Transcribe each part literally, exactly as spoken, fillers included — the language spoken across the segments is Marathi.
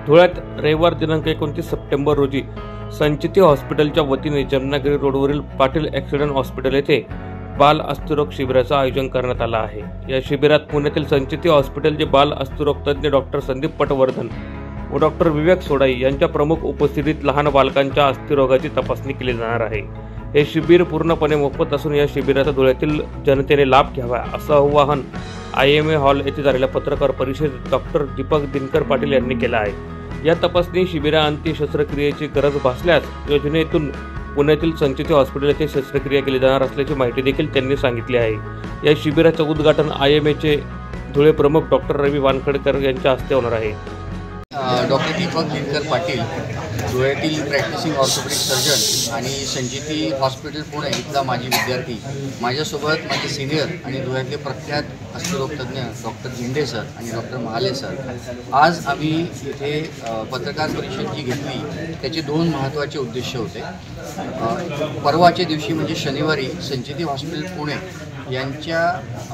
धुळ्यात रविवार दिनांक एकोणतीस सप्टेंबर रोजी संचिती हॉस्पिटलच्या वतीने जमनागिरी रोडवरील पाटील ॲक्सिडेंट हॉस्पिटल येथे बाल अस्थिरोग शिबिराचं आयोजन करण्यात आलं आहे। या शिबिरात पुण्यातील संचिती हॉस्पिटलचे बाल अस्थिरोग तज्ज्ञ डॉक्टर संदीप पटवर्धन व डॉक्टर विवेक सोडाई यांच्या प्रमुख उपस्थितीत लहान बालकांच्या अस्थिरोगाची तपासणी केली जाणार आहे। हे शिबिर पूर्णपणे मोफत असून या शिबिराचा धुळ्यातील जनतेने लाभ घ्यावा असं आवाहन आय एम ए हॉल येथे झालेल्या पत्रकार परिषदेत डॉक्टर दीपक दिनकर पाटील यांनी केलं आहे। या तपासणी शिबिराअंती शस्त्रक्रियेची गरज भासल्यास योजनेतून पुण्यातील संचिती हॉस्पिटल येथे शस्त्रक्रिया केली जाणार असल्याची माहिती देखील त्यांनी सांगितली आहे। या शिबिराचे उद्घाटन आय एम एचे धुळे प्रमुख डॉक्टर रवी वानखडेकर यांच्या हस्ते होणार आहे। डॉक्टर दीपक दिनकर पाटील धुळ्यातील प्रॅक्टिसिंग ऑर्थोपेडिक सर्जन आणि संचिती हॉस्पिटल पुणे इथला माजी विद्यार्थी, माझ्यासोबत माझे सिनियर आणि धुळ्यातले प्रख्यात अस्थिरोगतज्ञ डॉक्टर झेंडे सर आणि डॉक्टर महाले सर। आज आम्ही इथे पत्रकार परिषद जी घेतली त्याचे दोन महत्त्वाचे उद्देश होते। परवाच्या दिवशी म्हणजे शनिवारी संचिती हॉस्पिटल पुणे यांच्या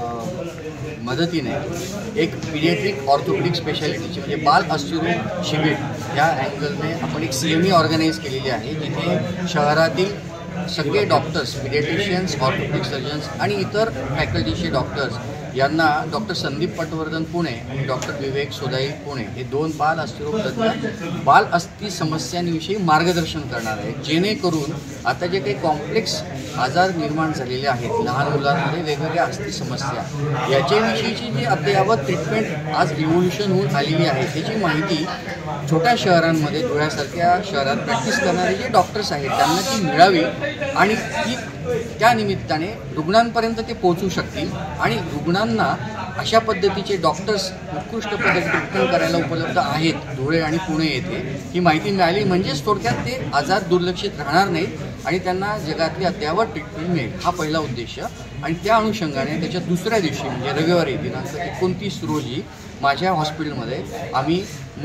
मदतीने एक पीडियाट्रिक ऑर्थोपेडिक स्पेशालिटीची म्हणजे बाल अस्थिरोग शिबिर या अँगलने आपण एक सी एम ई ऑर्गनाईज केलेली आहे, जिथे शहरातील सगळे डॉक्टर्स, पीडियाट्रिशियन्स, ऑर्थोपेडिक सर्जन्स आणि इतर फॅकल्टीचे डॉक्टर्स यांना डॉक्टर संदीप पटवर्धन पुणे आणि डॉक्टर विवेक सोदाई पुणे हे दोन बाल अस्थिरोग तज्ज्ञ बाल अस्थि समस्यांविषयी मार्गदर्शन करणार आहेत, जेणेकरून आता जे काही कॉम्प्लेक्स आजार निर्माण झालेले आहेत लहान मुलांमध्ये वेगवेगळ्या अस्थि समस्या याच्याविषयीची जी अद्ययावत ट्रीटमेंट आज रिव्होल्युशन होऊन आलेली आहे त्याची माहिती छोट्या शहरांमध्ये धुळ्यासारख्या शहरात प्रॅक्टिस करणारे जे डॉक्टर्स आहेत त्यांना ती मिळावी आणि ती त्या निमित्ताने रुग्णांपर्यंत ते पोहोचू शकतील आणि रुग्णांना अशा पद्धतीचे डॉक्टर्स उत्कृष्ट पद्धतीने ट्रीटमेंट करायला उपलब्ध आहेत धुळे आणि पुणे येथे ही माहिती मिळाली म्हणजेच थोडक्यात ते आजार दुर्लक्षित राहणार नाहीत आणि त्यांना जगातली अद्ययावत ट्रीटमेंट मिळेल, हा पहिला उद्देश। आणि त्या अनुषंगाने त्याच्या दुसऱ्या दिवशी म्हणजे रविवारी दिनांक एकोणतीस रोजी माझ्या हॉस्पिटलमध्ये आम्ही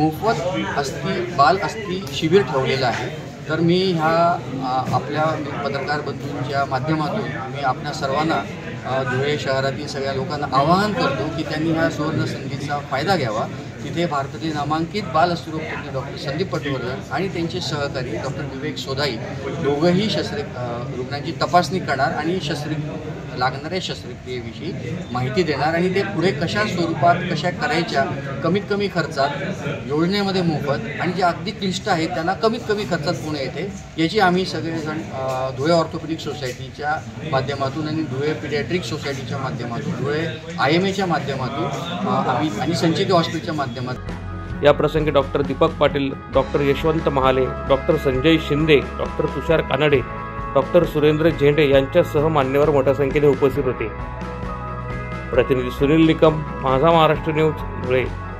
मोफत अस्थि बाल अस्थि शिबिर ठेवलेलं आहे। तर मी ह्या आपल्या पत्रकार बंधूंच्या माध्यमातून मी आपल्या सर्वांना धुळे शहरातील सगळ्या लोकांना आवाहन करतो की त्यांनी ह्या सुवर्ण संधीचा फायदा घ्यावा। तिथे भारतातील नामांकित बाल अस्थिरोग तज्ज्ञ डॉक्टर संदीप पटवर्धन आणि त्यांचे सहकारी डॉक्टर विवेक सोदाई दोघंही शस्त्र रुग्णांची तपासणी करणार आणि शस्त्र लागणाऱ्या शस्त्रक्रियेविषयी माहिती देणार आणि ते पुढे कशा स्वरूपात कशा करायच्या कमीत कमी खर्चात योजनेमध्ये मोफत आणि जे अगदी क्लिष्ट आहेत त्यांना कमीत कमी खर्चात पुणे येते याची आम्ही सगळेजण धुळे ऑर्थोपेडिक सोसायटीच्या माध्यमातून आणि धुळे पीडियाट्रिक सोसायटीच्या माध्यमातून धुळे आय एम एच्या माध्यमातून आम्ही आणि संचिती हॉस्पिटलच्या माध्यमातून या प्रसंगी doctor Deepak Patil, doctor Yashwant Mahale, doctor Sanjay Shinde, doctor Tushar Kanade, doctor Surendra Zende यांच्यासह मान्यवर मोठ्या संख्येने उपस्थित होते। प्रतिनिधी सुनील निकम, माझा महाराष्ट्र न्यूज, धुळे।